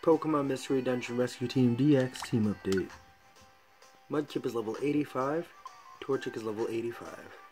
Pokemon Mystery Dungeon Rescue Team DX Team Update. Mudkip is level 85, Torchic is level 85.